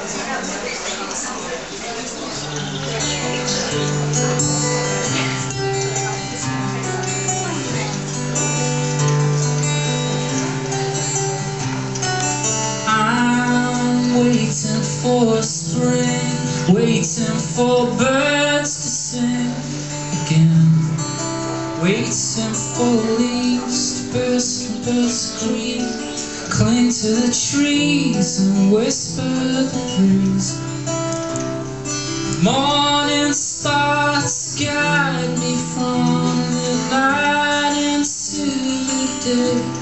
I'm waiting for spring, waiting for birds to sing again, waiting for leaves to burst from birds green, cling to the trees and whisper the breeze. Morning stars guide me from the night into the day.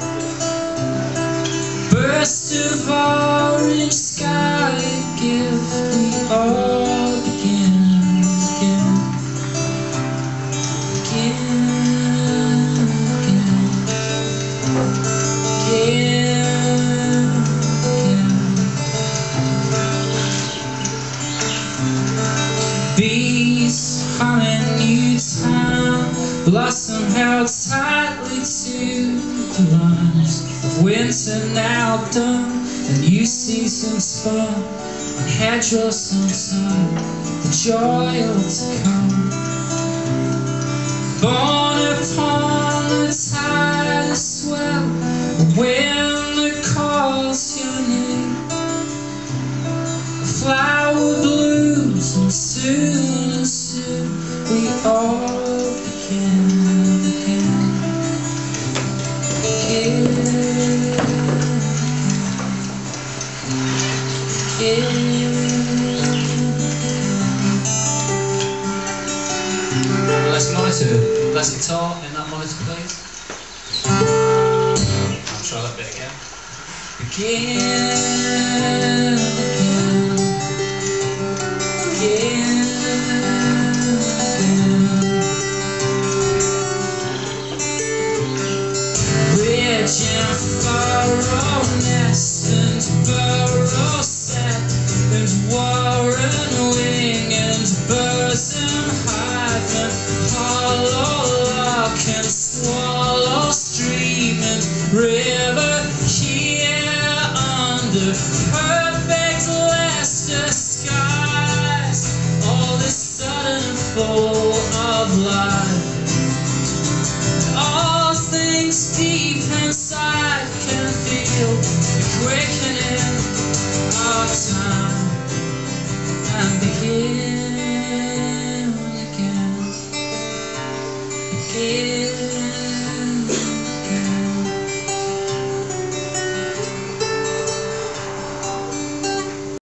Burst of orange sky, give me all again, again, again, again, again. Bees humming new time, blossom held tightly to the lines of winter now done, and new season spun on hedgerows outside, the joy of to come. Born upon the tide of swell, a wind that calls your name. The flower blooms, and soon we all begin again. Let's monitor, less guitar in that monitor, please. I'll try that bit again. Again, again, again. Ridge and furrow, nest and burrow set, and warren wing and birds and hive and hollow lark and swallow stream and river here under perfect Leicester skies. All this sudden full of life.